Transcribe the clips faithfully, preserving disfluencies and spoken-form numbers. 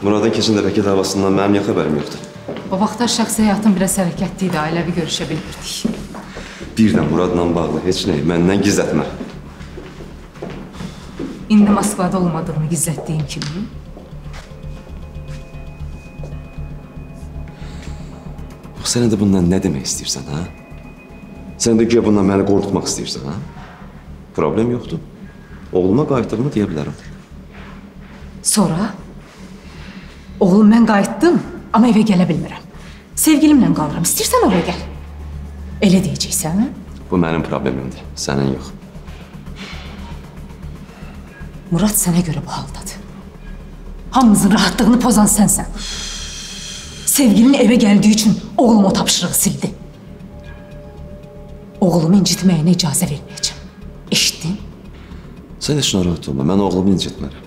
Muradın keçin dəfəki davasından mənim niyə xəbərim yoxdur? O vaxtlar şəxsi həyatım biraz hərəkətli idi, ailəvi görüşə bilmirdik. Birdən Muradla bağlı heç nəyi məndən gizlətmə. İndi Moskvada olmadığını gizlətdiyim kimi. Sən də bundan nə demək istəyirsən, ha? Sən də güya bundan məni qorxutmaq istəyirsən, ha? Problem yoxdur. Oğluma qayıtdığımı deyə bilərəm. Sonra? Oğlum, mən qayıtdım, amma evə gələ bilmirəm. Sevgilimlə qalıram, istəyirsən oraya gəl. Elə deyəcəksən, hə? Bu mənim problemimdir, sənin yox. Murad sənə görə bu haldadır. Hamımızın rahatlığını pozan sənsən. Sevgilinin evə gəldiyi üçün oğlum o tapşırığı sildi. Oğlumu incitməyinə icazə verməyəcəm. Eşitdin? Sən heç narahat olma, mən oğlumu incitmərəm.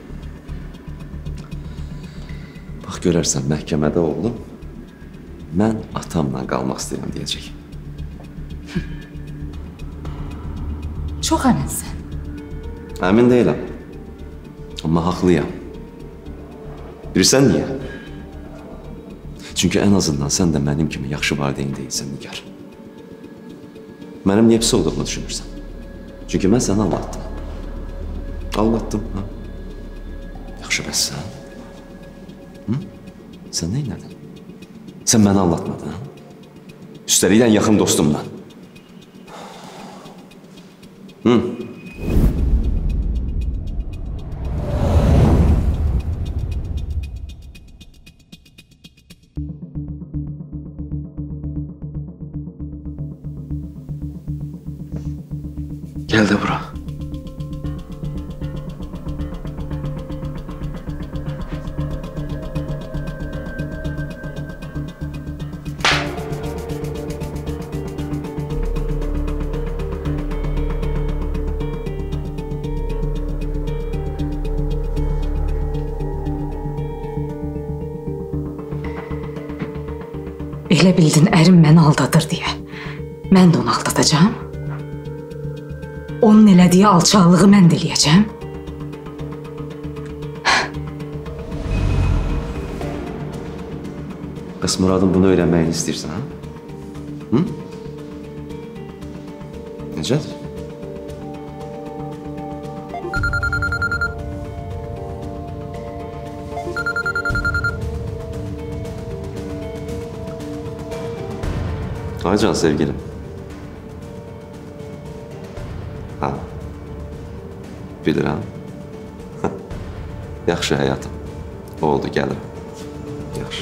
Bax, görərsən, məhkəmədə oğlum, mən atamla qalmaq istəyirəm deyəcək. Çox əminsən. Əmin deyiləm, amma haqlıyam. Bilirsən niyə? Çünki ən azından sən də mənim kimi yaxşı valideyn deyilsən, Nigar. Mənim niyə pis olduğumu düşünürsən? Çünki mən səni aldatdım. Aldatdım, ha? Yaxşı, bəs sən? Hı? Sən nə inədin? Sən məni aldatmadın, ha? Üstəliklə yaxın dostumla. Hı? Gel de bura. Elə bildin ərim məni aldadır deyə. Mən də onu aldatacağım. Onun elədiyi alçaqlığı mən də eləyəcəm. Bəs Muradın bunu öyrənməyini istəyirsən, ha? Hı? Necədir? Aycan sevgilim. Ha. Bilirəm. Yaxşı həyatım. Oldu, gəlirəm. Yaxşı.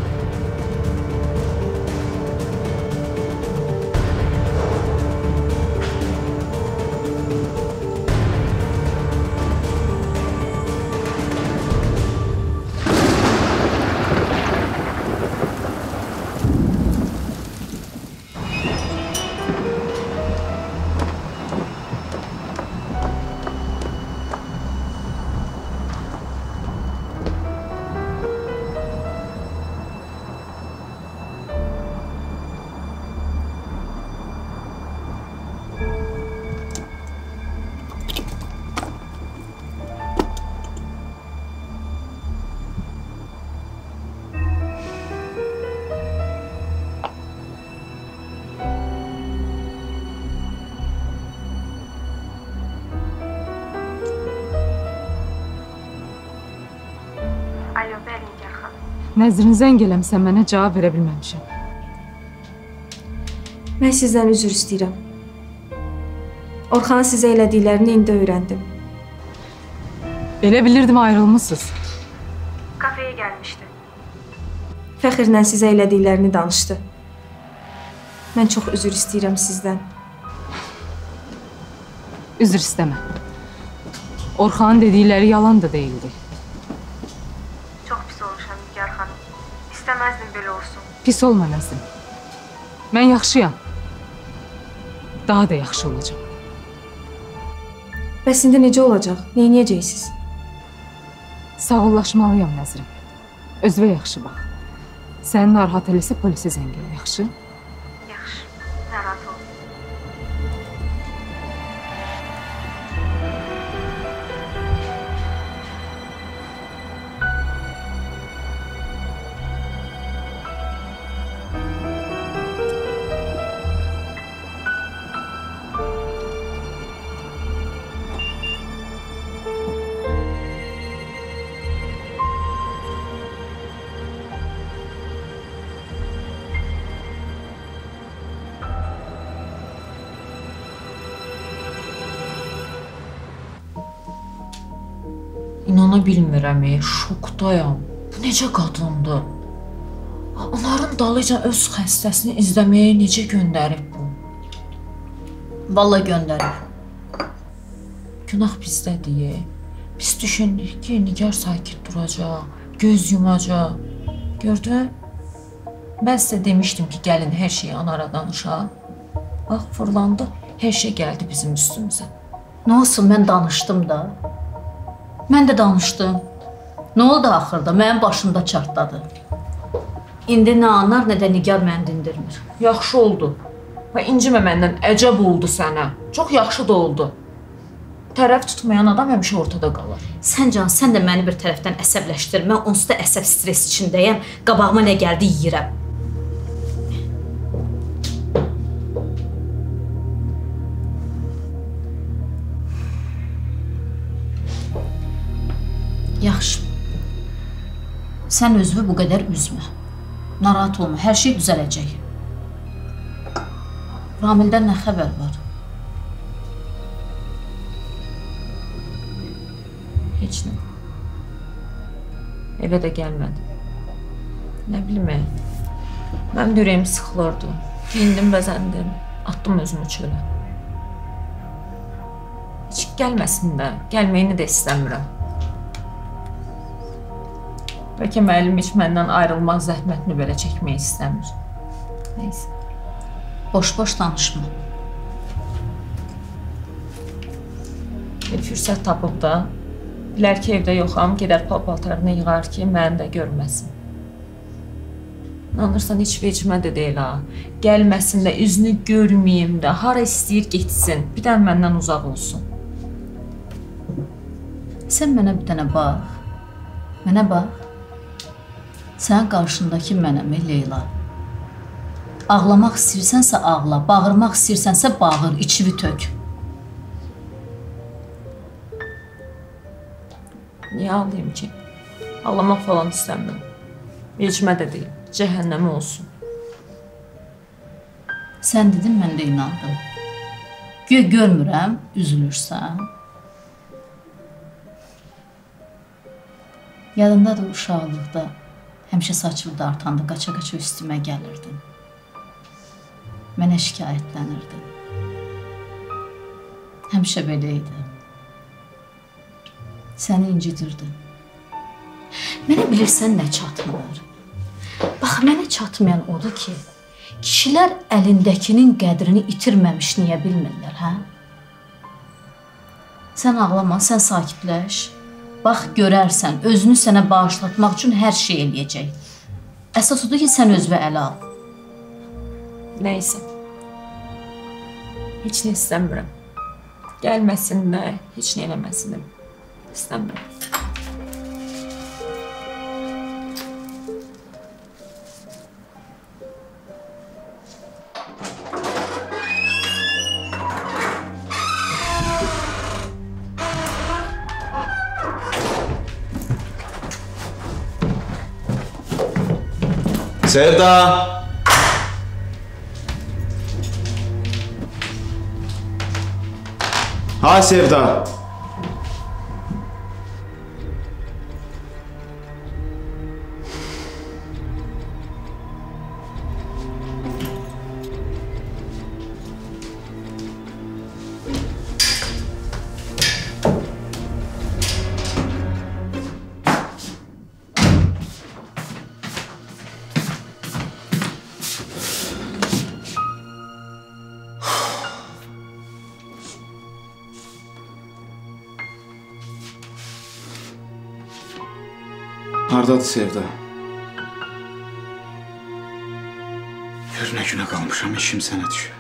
Nəzrin zəng eləmsə mənə cavab verə bilməmişəm. Mən sizdən üzr istəyirəm. Orxanın sizə elədiklərini indi öyrəndim. Elə bilirdim ayrılmışsınız. Kafeye gəlmişdi. Fəxrlə sizə elədiklərini danışdı. Mən çox üzr istəyirəm sizdən. Üzr istəmə. Orxanın dedikləri yalan da deyildi. İstəməzdim belə olsun. Pis olma Nəzrin. Mən yaxşıyam. Daha da yaxşı olacaq. Bəs indi necə olacaq? Neyniyəcəksiniz? Sağollaşmalıyam Nəzrin. Özünə yaxşı bax. Səni narahat eləsə polisi zəng elə, yaxşı? Yaxşı, narahat ol. İnana bilmirəm, e, şokdayam. Bu necə qadındır? Onların dalıca öz xəstəsini izləməyə necə göndərib bu? Vallahi göndərib. Günah bizdədir. Biz düşündük ki, Nigar sakit duracaq, göz yumacaq. Gördün? Mən sizə demişdim ki, gəlin hər şeyi Anara danışaq. Bax, fırlandı, hər şey gəldi bizim üstümüzə. Nə olsun, mən danışdım da. Mən də danışdım. Nə oldu axırda? Mənim başımda çartladı. İndi nə Anar, nə də Nigar məni dindirmir. Yaxşı oldu. Və incimə məndən, əcəb oldu sənə. Çox yaxşı da oldu. Tərəf tutmayan adam həmişə ortada qalır. Sən can, sən də məni bir tərəfdən əsəbləşdir. Mən onsuz da əsəb stres içindəyəm. Qabağıma nə gəldi yeyirəm. Yaxşı. Sən özünü bu qədər üzmə. Narahat olma, hər şey düzələcək. Ramildən nə xəbər var? Heç nə. Evə də gəlmədi. Nə bilməyim. Mənim ürəyim sıxılırdı. Giyindim, bəzəndim. Atdım özümü çölə. Heç gəlməsin də, gəlməyini də istəmirəm. Bəlkə müəllim heç məndən ayrılmaq zəhmətini belə çəkmək istəmir. Neysə. Boş-boş danışma. Bir fürsət tapıb da, bilər ki, evdə yoxam, gedər pal-paltarını yığar ki, məni də görməsin. İnanırsan, heç vecimə də deyil ha. Gəlməsin də, üzünü görməyim də, hara istəyir getsin, bir dən məndən uzaq olsun. Sən mənə bir dənə bax. Mənə bax. Sənin qarşındakı mənəm, Leyla. Ağlamaq istəyirsənsə ağla, bağırmaq istəyirsənsə bağır, içivi tök. Niyə ağlayayım ki? Ağlamaq falan istəmirəm. Vecimə də deyil, cəhənnəmi olsun. Sən dedin, mən də inandım. Göy görmürəm, üzülürsən. Yadındadır uşaqlıqda, həmişə saçımı dartanda qaça-qaça üstümə gəlirdin. Mənə şikayətlənirdim. Həmişə belə idi. Səni incidirdim. Mənə bilirsən nə çatmır? Bax, mənə çatmayan odur ki, kişilər əlindəkinin qədrini itirməmiş niyə bilmirlər, hə? Sən ağlama, sən sakitləş. Bax, görərsən, özünü sənə bağışlatmaq üçün hər şey eləyəcək. Əsas odur ki, sən özünü ələ al. Nəysə. Heç nə istəmirəm. Gəlməsin də, heç nə eləməsin də. İstəmirəm. Sevda! Ha Sevda! Hardadır Sevda? Gör nə günə qalmışam, işim sənə düşür.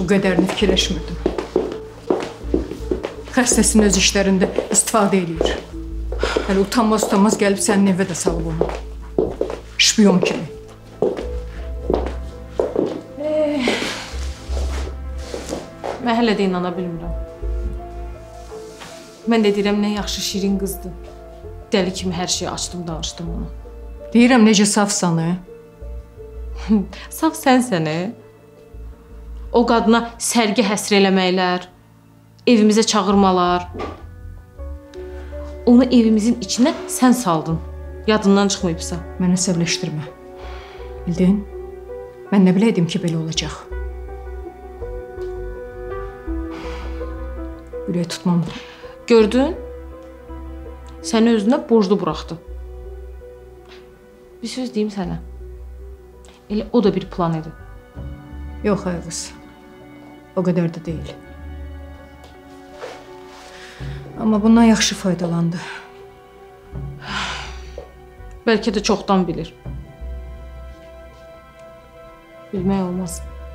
qədərini fikirləşmirdim. Xəstəsin öz işlərində istifadə edir. Hələ utanmaz-utanmaz gəlib sənin evə də salıb onu. Şpiyon kimi. Mən hələ də inana bilmirəm. Mən də deyirəm, nə yaxşı şirin qızdır. Dəli kimi hər şeyi açdım, danışdım ona. Deyirəm, necə safsan, he? Saf sənsən, he? O qadına sərgi həsr eləməklər, evimizə çağırmalar. Onu evimizin içinə sən saldın. Yadından çıxmayıbsa. Məni əsəbləşdirmə. Bildin? Mən nə biləydim ki, belə olacaq. Ürək tutmam. Gördün? Səni özünə borclu buraxdı. Bir söz deyim sənə. Elə o da bir plan idi. Yox, ay qız. O qədər də deyil. Amma bundan yaxşı faydalandı. Bəlkə də çoxdan bilir. Bilmək olmaz.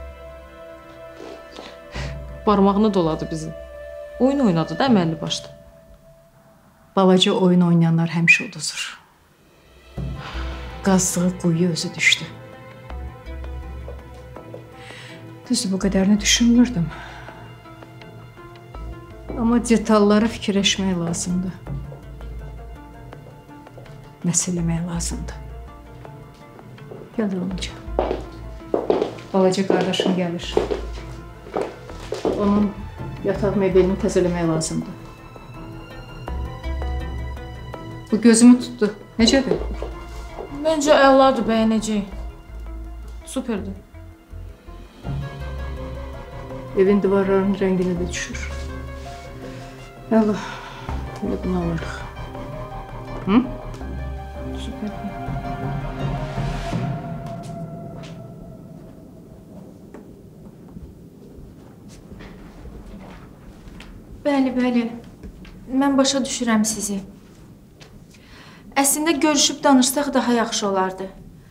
Barmağını doladı bizi. Oyun oynadı da əməlli başda. Balaca oyun oynayanlar həmişə uduzur. Qazdığı quyuya özü düşdü. Düzdür, bu qədərini düşünmürdüm. Amma detallara fikirləşmək lazımdır. Məsələmək lazımdır. Gəl olunca. Balaca qardaşım gəlir. Onun yataq mebelini təzələmək lazımdır. Bu gözümü tutdu. Necədir? Məncə əladır, bəyənəcək. Superdir. Evin divarlarının rəngini də düşür. Əla, elə bunu alırıq. Hı? Superdir. Bəli, bəli. Mən başa düşürəm sizi. Əslində görüşüb danışsaq daha yaxşı olardı.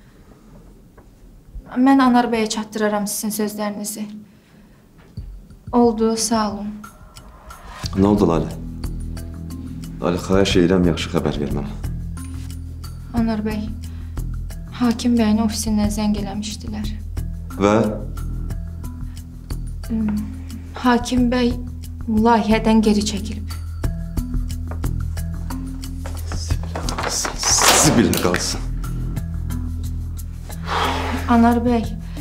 Mən Anar bəyə çatdıraram sizin sözlərinizi. Oldu, sağ olun. Nə oldu Lalə? Lalə, xahiş edirəm, yaxşı xəbər verməm. Anar bəy, hakim bəyin ofisindən zəng eləmişdilər. Və? Hakim bəy layihədən geri çəkilib. Zibilə qalsın. Anar bəy,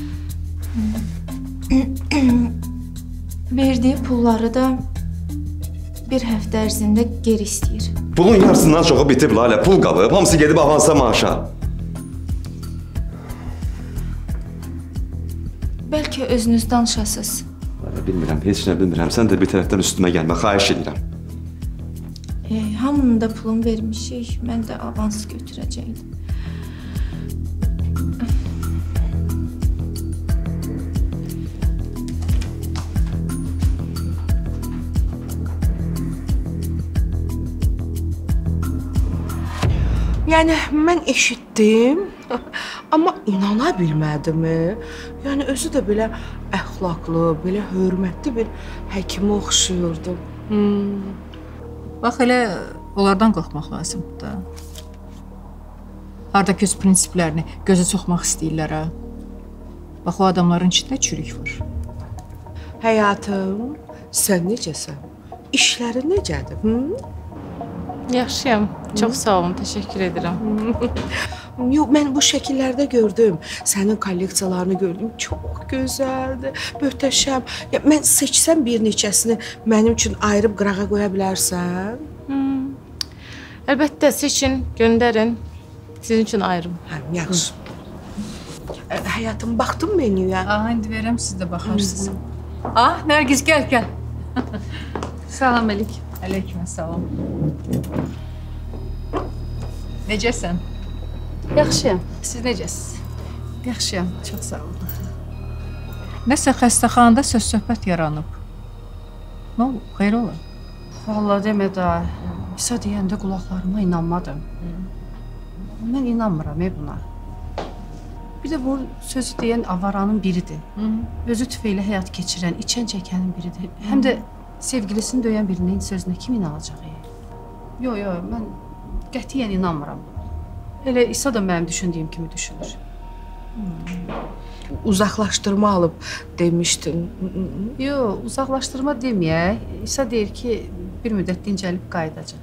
verdiyi pulları da bir həftə ərzində geri istəyir. Pulun yarısından çoxu bitib Lalə, pul qalıb, hamısı gedib avansa maaşa. Bəlkə özünüz danışasınız. Lalə, bilmirəm, heç nə bilmirəm. Sən də bir tərəfdən üstümə gəlmə, xahiş edirəm. E, hamının da pulunu vermişik, mən də avans götürəcəkdim. Yəni, mən eşitdim, amma inana bilmədim. Yəni, özü də belə əxlaqlı, belə hörmətli bir həkimə oxşuyurdu. Hmm. Bax, elə onlardan qorxmaq lazımdır da. Hardakı öz prinsiplərini gözə soxmaq istəyirlər, ha. Bax, o adamların içində çürük var. Həyatım, sən necəsən? İşlərin necədir? Hı? Yaxşıyam. Çox sağ olun, təşəkkür edirəm. Yox, mən bu şəkillərdə gördüm. Sənin kolleksiyalarını gördüm. Çox gözəldir, möhtəşəm. Ya, mən seçsəm bir neçəsini mənim üçün ayırıb qırağa qoya bilərsən? Hmm. Əlbəttə, seçin, göndərin. Sizin üçün ayırım. Hə, yaxşı. Həyatım, baxdın menüyə? Aha, indi verəm, siz də baxarsınız. Ah, Nərgiz, gəl, gəl. Salam, Əlik. Əleyküm, salam. Necəsən? Yaxşıyam. Siz necəsiz? Yaxşıyam, çox sağ olun. Nəsə xəstəxanada söz-söhbət yaranıb. Nə olub, xeyr ola? Vallahi demə də, İsa deyəndə qulaqlarıma inanmadım. Mən inanmıram ey buna. Bir də bu sözü deyən avaranın biridir. Özü tüfeyle həyat keçirən, içən çəkənin biridir. Həm də sevgilisini döyən birinin sözünə kim inanacaq? Yox, yox, mən qətiyyən inanmıram. Elə İsa da mənim düşündüyüm kimi düşünür. Uzaqlaşdırma alıb demişdin. Yox, uzaqlaşdırma deməyək. İsa deyir ki, bir müddət dincəlib qayıdacaq.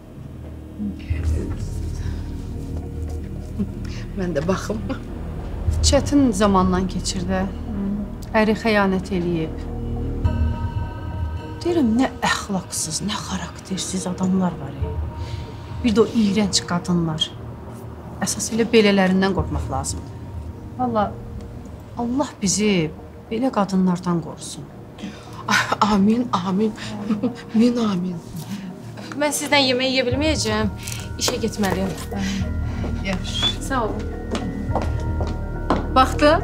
Mən də baxım. Çətin zamandan keçirdi. Əri xəyanət eləyib. Deyirəm, nə əxlaqsız, nə xaraktersiz adamlar var. Bir də o iyrənc qadınlar. Əsas elə belələrindən qorxmaq lazımdır. Valla Allah bizi belə qadınlardan qorusun. Amin, amin. Min amin. Mən sizdən yemək yeyə bilməyəcəm. İşə getməliyəm. Yaxşı. Sağ olun. Baxdın?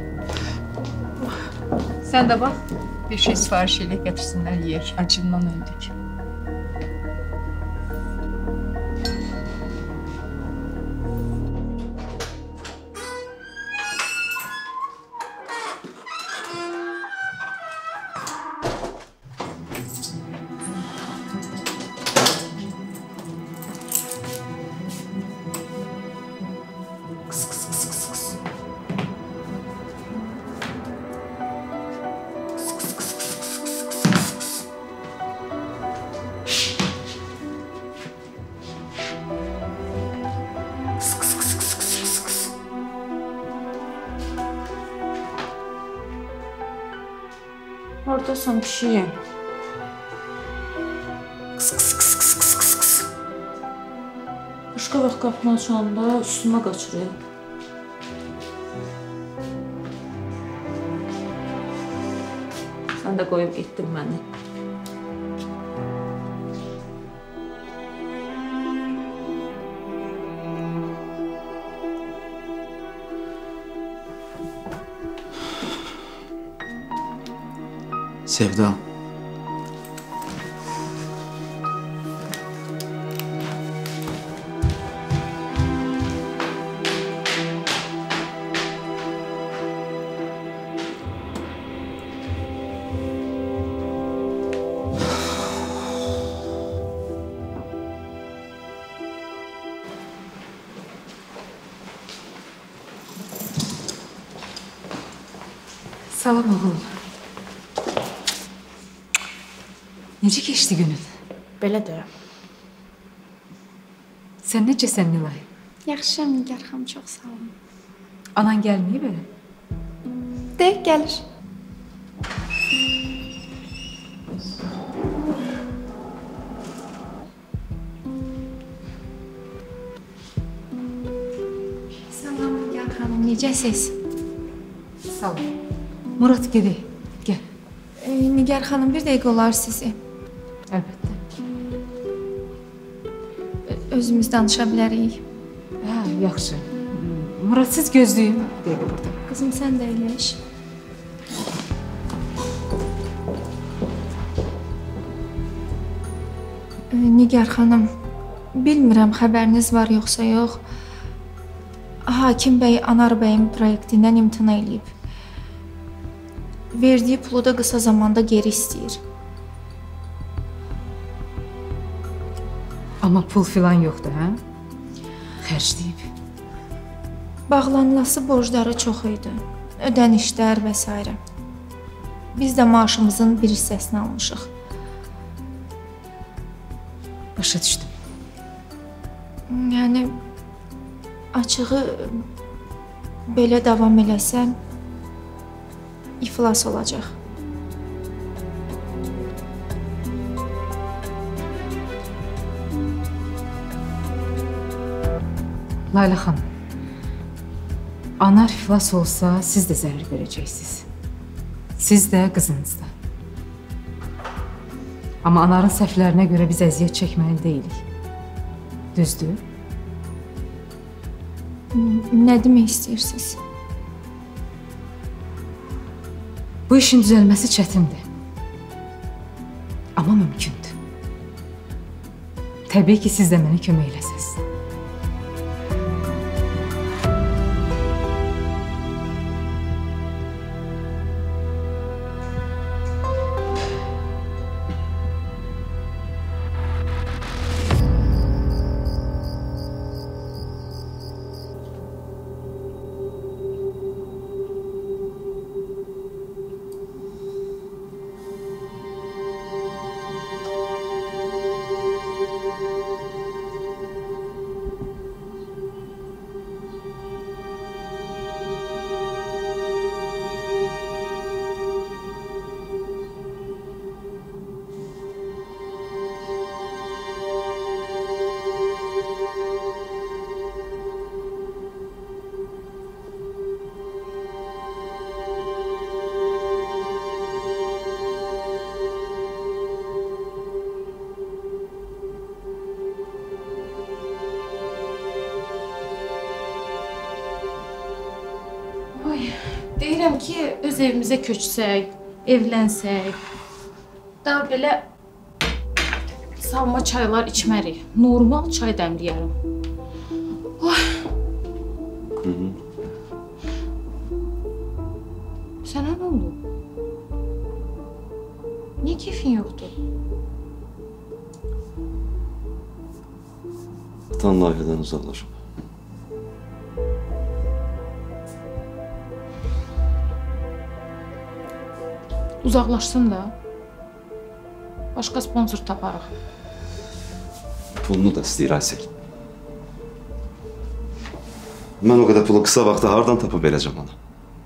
Sən də bax. Bir şey sifariş elə gətirsinlər yeyək. Acından öldük. Oradasan pişiyim. Başqa vaxt qapını açanda üstümə qaçırıyor. Sən də qoyub getdin məni. Sevda. Salam oğlum. Necə keçdi günün? Belədir. Sən necəsən Nilay? Yaxşıyam Nigar xanım, çox sağ olun. Anan gəlməyib elə? Deyək gəlir. Salam Nigar xanım, necəsiz? Sağ ol. Murat gedək, gəl. E, Nigar xanım, bir dəqiqə olar sizi. Əlbəttə. Özümüz danışa bilərik. Hə, yaxşı. Murat, siz gözləyin. Dəqiqə burada. Qızım, sən də əyləş. E, Nigar xanım, bilmirəm xəbəriniz var yoxsa yox. Hakim bəy Anar bəyin proyektindən imtina eləyib. Verdiyi pulu da qısa zamanda geri istəyir. Amma pul filan yoxdur, hə? Xərcləyib. Bağlanılası borcları çox idi. Ödənişlər və s. Biz də maaşımızın bir hissəsini almışıq. Başa düşdüm. Yəni, açığı belə davam eləsəm, iflas olacaq. Layla xanım, Anar iflas olsa, siz də zərər görəcəksiniz. Siz də, qızınız da. Amma Anarın səhvlərinə görə biz əziyyət çəkməli deyilik. Düzdür? Nə demək istəyirsiniz? Bu işin düzəlməsi çətindir. Amma mümkündür. Təbii ki, siz də mənə kömək eləsiniz. istəyirəm ki, öz evimizə köçsək, evlənsək. Daha belə salma çaylar içmərik. Normal çay dəmləyərəm. Ay. Hı -hı. Sənə nə oldu? Niyə keyfin yoxdur? Atan layihədən uzaqlaşıb. Uzaqlaşsın da. Başqa sponsor taparıq. Pulunu da istəyir Aysel. Mən o qədər pulu qısa vaxtda hardan tapıb verəcəm ona?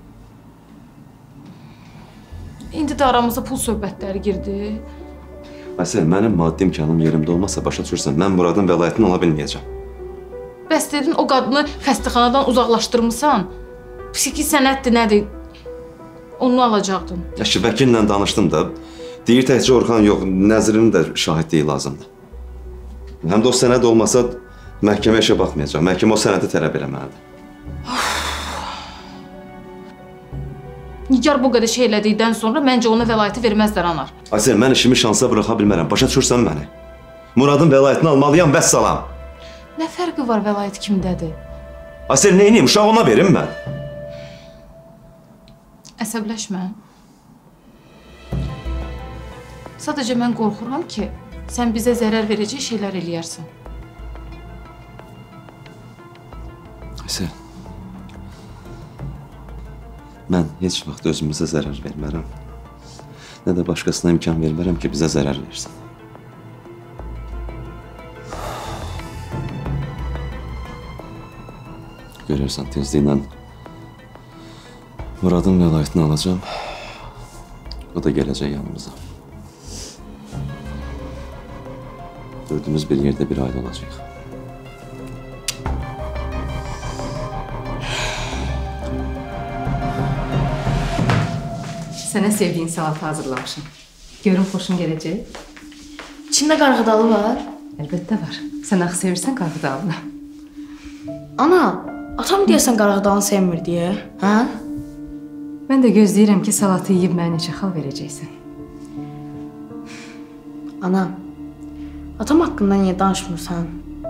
İndi də aramıza pul söhbətləri girdi. Aysel, mənim maddi imkanım yerimdə olmasa başa düşürsən, mən Muradın vəlayətini ala bilməyəcəm. Bəs dedin, o qadını xəstəxanadan uzaqlaşdırmısan. Psixi sənətdir, nədir? Onu alacaqdın. Ya ki, vəkillə danışdım da, deyir təkcə Orxan yox, Nəzirinin də şahidliyi lazımdır. Həm də o sənəd olmasa, məhkəmə işə baxmayacaq. Məhkəmə o sənədi tələb eləməlidir. Nigar bu qədər şey elədikdən sonra məncə ona vəlayəti verməzlər, Anar. Aysel, mən işimi şansa buraxa bilmərəm. Başa düşürsən məni? Muradın vəlayətini almalıyam, vəssalam. Nə fərqi var vəlayət kimdədir? Aysel, neyniyim? Uşaq ona verim mən. Əsəbləşmə. Sadəcə mən qorxuram ki, sən bizə zərər verəcək şeylər eləyərsən. Aysel, mən heç vaxt özümüzə zərər vermərəm. Nə də başqasına imkan vermərəm ki, bizə zərər versin. Görürsən, tezliklə Muradın vəlayətini alacağım. O da gələcək yanımıza. Dördümüz bir yerdə bir ailə olacaq. Sənə sevdiyin salatı hazırlamışım. Görün xoşun gələcək. İçində qarğıdalı var. Əlbəttə var. Sən axı sevirsən qarğıdalını. Ana, atam deyəsən qarğıdalını sevmir deyə, hə? Mən də gözləyirəm ki, salatı yeyib mənə neçə xal verəcəksən. Ana, atam haqqında niyə danışmırsan?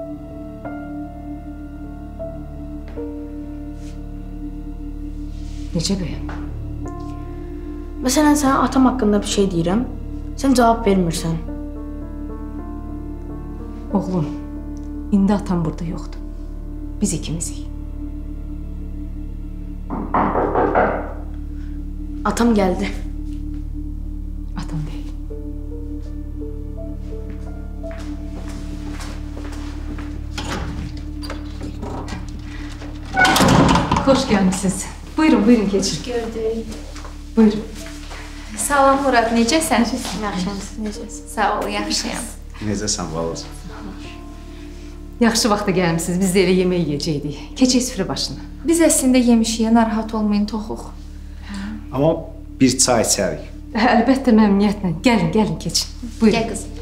Necə bəyəm? Məsələn, sənə atam haqqında bir şey deyirəm, sən cavab vermirsən. Oğlum, indi atam burada yoxdur. Biz ikimizik. Atam gəldi. Atam deyil. Xoş gəlmişsiniz. Buyurun, buyurun, keçin. Gördük. Buyurun. Salam Murad, necəsən? Yaxşıyam, necəsən? Sağ ol, yaxşıyam. Necəsən, Valaz? Yaxşı vaxtda gəlmişsiniz. Biz də elə yemək yeyəcəkdik. Keçək süfrə başına. Biz əslində yemişik, narahat olmayın, toxuq. Amma bir çay içərik. Əlbəttə, məmnuniyyətlə. Gəlin, gəlin, keçin. Buyurun. Gəl qızım.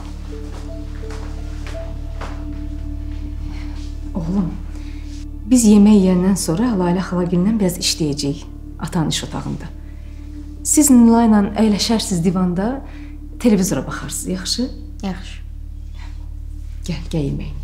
Oğlum, biz yemək yeyəndən sonra Layla xalagillə biraz işləyəcəyik atanın iş otağında. Siz Nilayla əyləşərsiniz divanda, televizora baxarsınız, yaxşı? Yaxşı. Gəl, gəl yeməyin.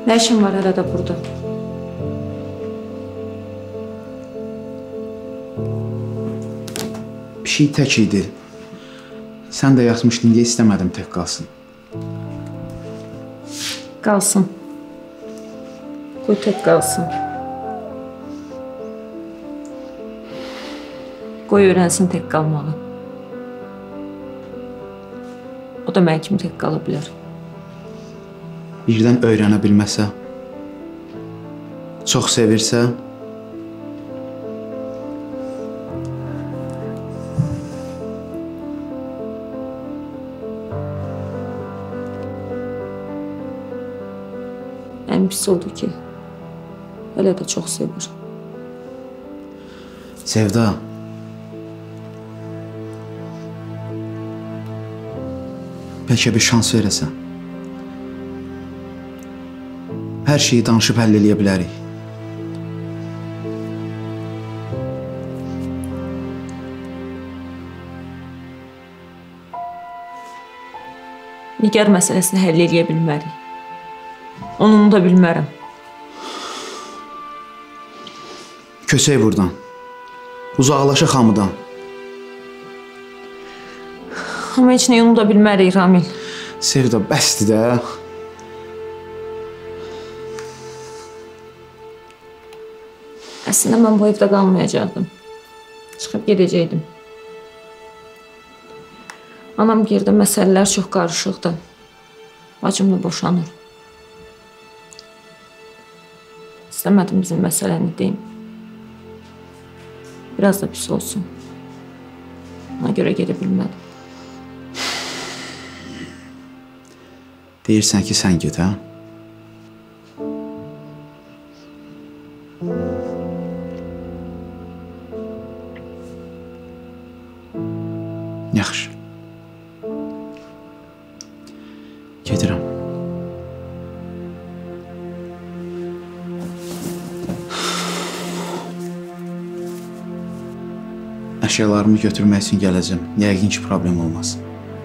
Nə işin var hələ də burada? Pişik tək idi. Sən də yatmışdın, deyə istəmədim tək qalsın. Qalsın. Qoy tək qalsın. Qoy öyrənsin tək qalmağı. O da mən kimi tək qala bilər. Birdən öyrənə bilməsə, çox sevirsə, ən pis oldu ki, hələ də çox sevir. Sevda, bəlkə bir şans verəsən. Hər şeyi danışıb həll eləyə bilərik. Nigar məsələsini həll eləyə bilmərik. Onu unuda bilmərəm. Köçək buradan. Uzaqlaşaq hamıdan. Amma heç nəyi unuda bilmərik, Ramil. Sevda, bəsdir də. Əslində mən bu evdə qalmayacaqdım. Çıxıb gedəcəkdim. Anam girdi, məsələlər çox qarışıqdı. Bacımla boşanır. İstəmədim bizim məsələni deyim. Biraz da pis olsun. Ona görə gedə bilmədim. Deyirsən ki, sən get, hə? Yaxşı. Gedirəm. Əşyalarımı götürmək üçün gələcəm. Yəqin ki, problem olmaz.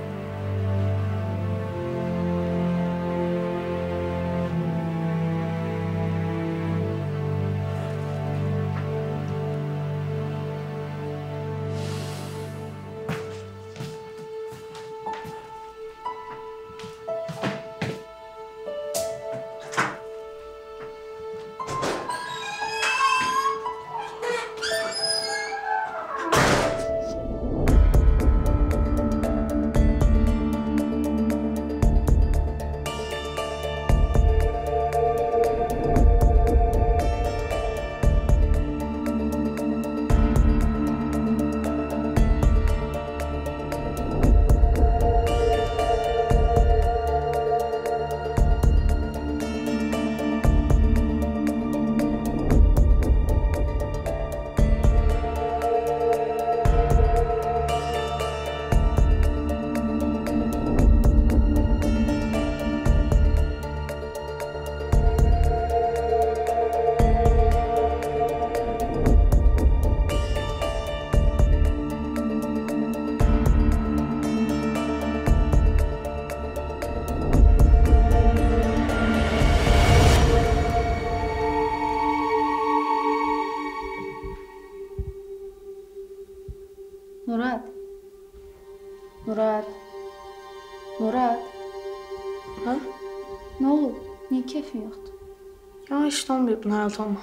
Murad. Murad. Murad. Ha? Nə olub? Niyə keyfin yoxdur? Ya işte olmayıb narahat olma.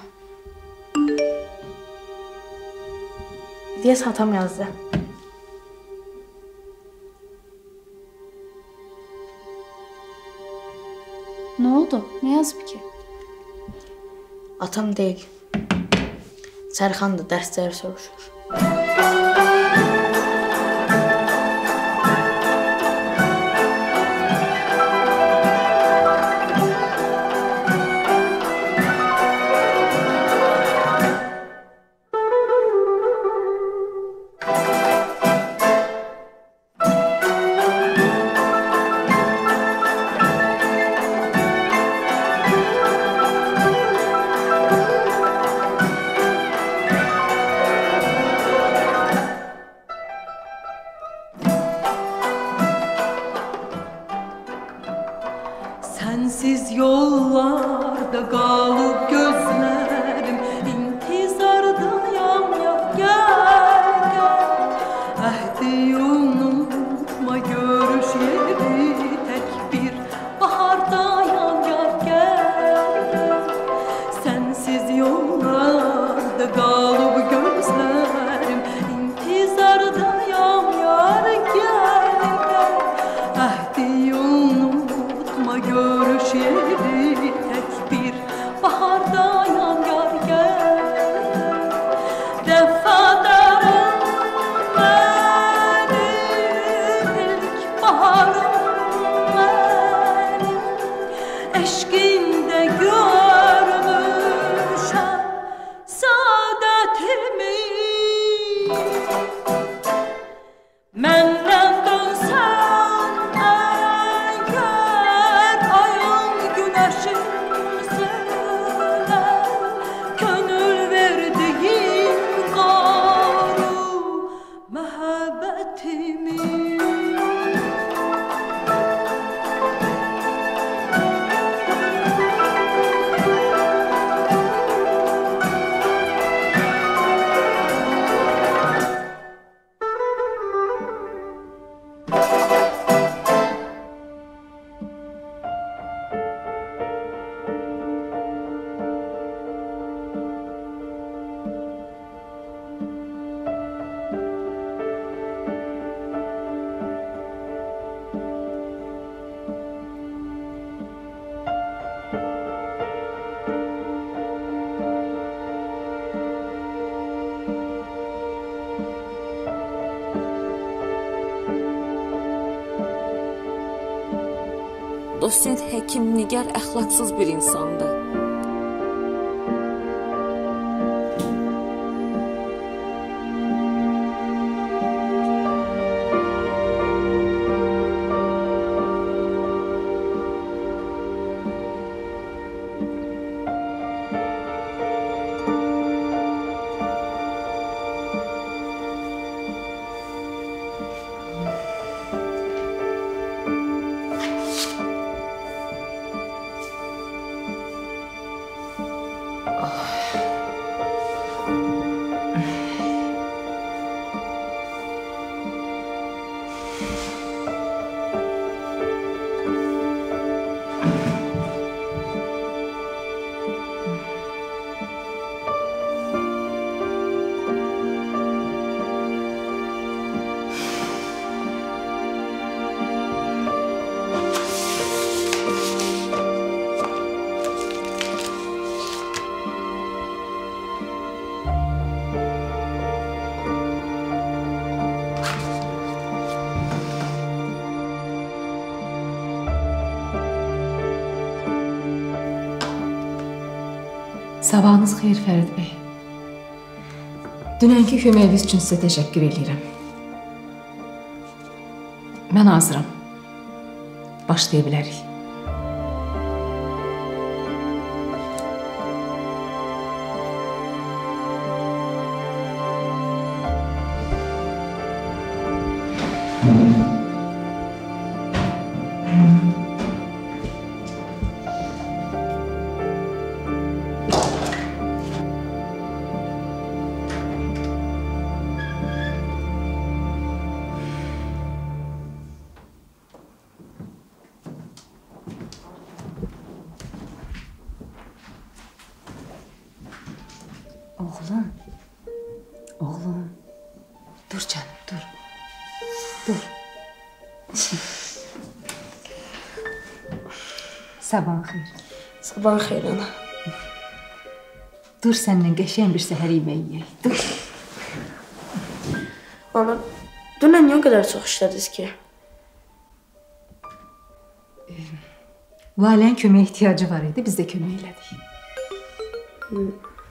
Diyes hatam yazdı. Nə oldu? Nə yazıb ki? Atam deyil. Sərxan da dərsləri soruşur. yollarda qalıb gözlərim intizardayam ya gəl gəl əhdi unutma görüş yeri tək bir bahardayam ya gəl gəl sənsiz yollarda qalıb gözlərim intizardayam yar gəl gəl əhdi unutma görüş yeri tək bir bahardayam yar gəl Vəfadarım mənim ilk baharım mənim eşqində görmüşəm saadətimi məndən dönsən əgər ayın günəşin sölər könül verdiyin qaru məhəbbətimi Dosent həkim Nigar əxlaqsız bir insandır. Sabahınız xeyir Fərid bəy. Dünənki köməyiniz üçün sizə təşəkkür edirəm. Mən hazıram. Başlaya bilərik. Oğlum, oğlum, dur canım, dur, dur. Sabahın xeyir. Sabahın xeyir ana. Dur səndən qəşəng bir səhər yeməyi yeyək, dur. Ana, dünən niyə o qədər çox işlədiniz ki? Lalənin köməyə ehtiyacı var idi, biz də kömək elədik. Hmm.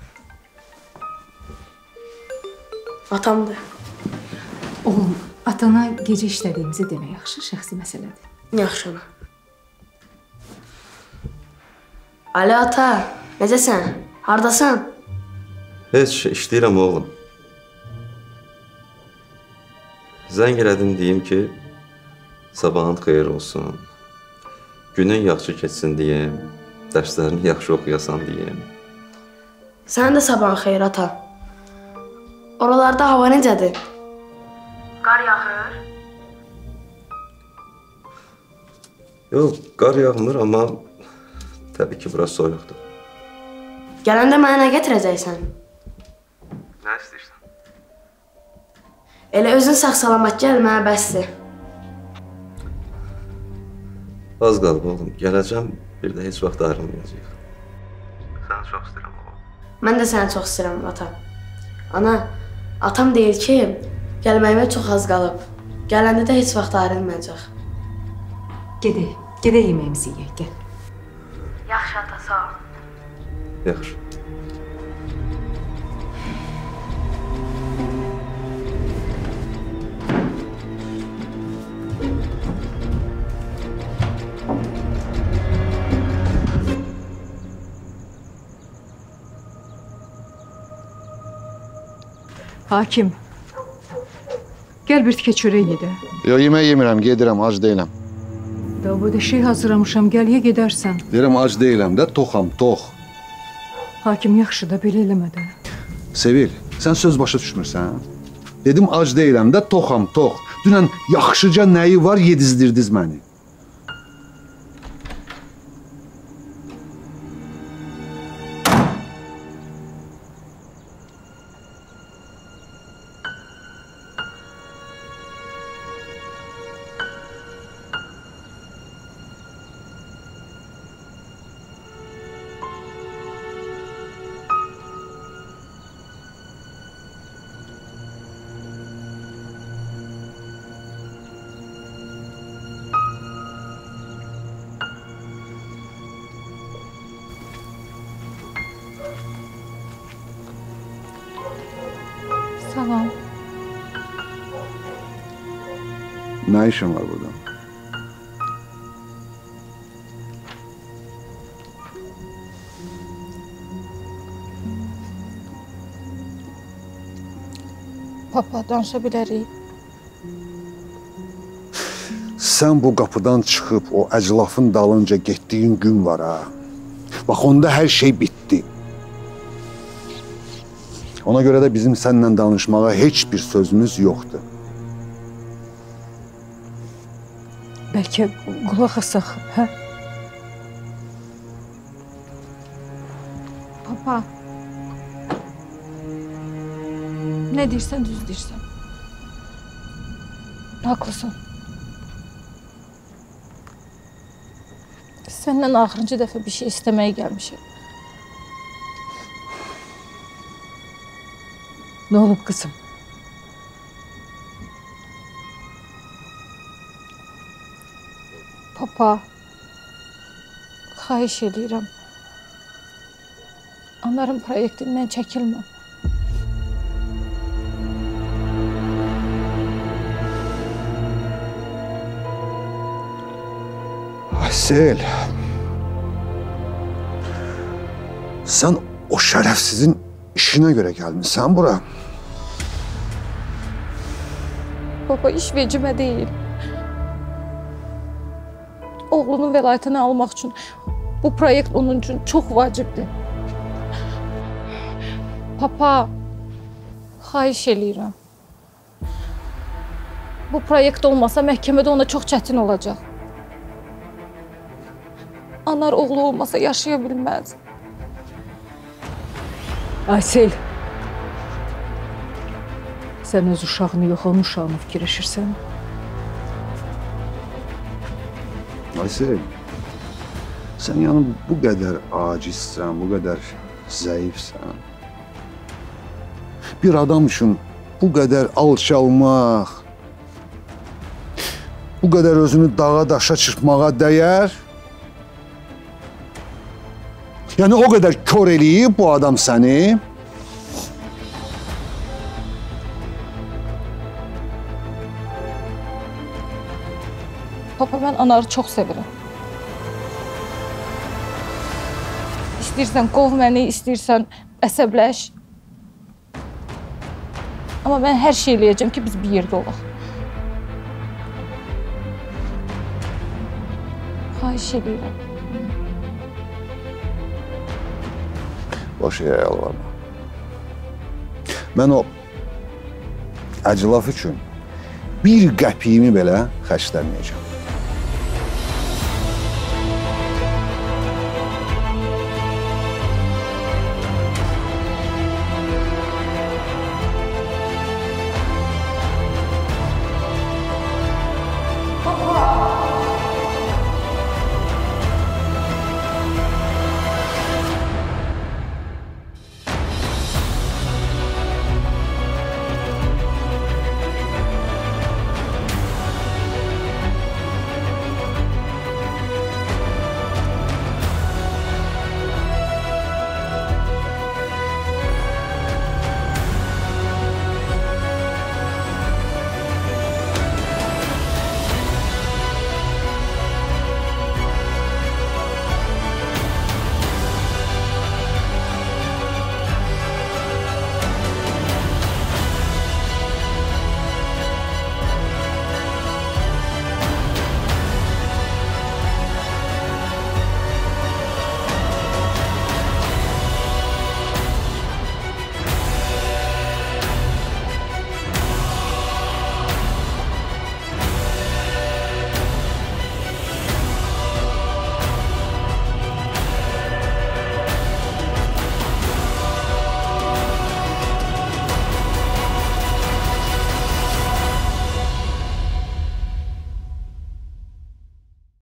Atamdır. Oğlum, atana gecə işlədiyimizi demək yaxşı, şəxsi məsələdir. Yaxşı ana. Ali ata, necəsən? Hardasan? Heç, işləyirəm oğlum. Zəng elədim deyim ki, sabahın xeyir olsun. Günün yaxşı keçsin deyim. dərslərini yaxşı oxuyasan deyəm. Sənin də sabahın xeyir ata. Oralarda hava necədir? Qar yağır? Yox, qar yağmır, amma təbii ki, biraz soyuqdur. Gələndə mənə nə gətirəcəksən? Nə istəyirsən? Elə özün sağ-salamat gəl, mənə bəsdir. Az qalıb oğlum, gələcəm, bir də heç vaxt ayrılmayacaq. Səni çox istəyirəm oğlum. Mən də səni çox istəyirəm ata. Ana, atam deyir ki, gəlməyimə çox az qalıb. Gələndə də heç vaxt ayrılmayacaq. Gedək, gedək yeməyimizi yeyək, gəl. Yaxşı ata, sağ ol. Yaxşı. Hakim, gəl bir tikə çörək yedə. Yox, yemək yemirəm, gedirəm, ac deyiləm. Da bu da şey hazırlamışam, gəl ye gedərsən. Deyirəm, ac deyiləm də, toxam, tox. Hakim, yaxşı da, belə eləmə də. Sevil, sən söz başa düşmürsən? Dedim, ac deyiləm də, toxam, tox. Dünən yaxşıca nəyi var, yedizdirdiniz məni. Salam. Nə işin var burada? Papa, danışa bilərik. Sən bu qapıdan çıxıb o əclafın dalınca getdiyin gün var ha. Bax, onda hər şey bitdi. Ona görə də bizim səninlə danışmağa heç bir sözümüz yoxdur. Bəlkə qulaq asaq, hə? Papa. Nə deyirsən, düz deyirsən. Haqlısan. Səndən axırıncı dəfə bir şey istəməyə gəlmişəm. Nə olub qızım? Papa, xahiş edirəm. Onların proyektindən çəkilmə. Aysel, sən o şərəfsizin işinə görə gəlmişsən bura. Baba, iş vecimə deyil. Oğlunun vəlayətini almaq üçün bu proyekt onun üçün çox vacibdir. Papa, xahiş eləyirəm. Bu proyekt olmasa məhkəmədə ona çox çətin olacaq. Anar oğlu olmasa yaşaya bilməz. Aysel, sən öz uşağını yox, onun uşağını fikirləşirsən. Aysel, sən yəni bu qədər acizsən, bu qədər zəifsən. Bir adam üçün bu qədər alçalmaq, bu qədər özünü dağa daşa çırpmağa dəyər. Yəni o qədər kör eləyib bu adam səni. Papa, mən Anarı çox sevirəm. İstəyirsən qov məni, istəyirsən əsəbləş. Amma mən hər şey eləyəcəm ki, biz bir yerdə olaq. Xahiş edirəm. boş yerə yalvarma. Mən o əclaf üçün bir qəpiyimi belə xərcləməyəcəm.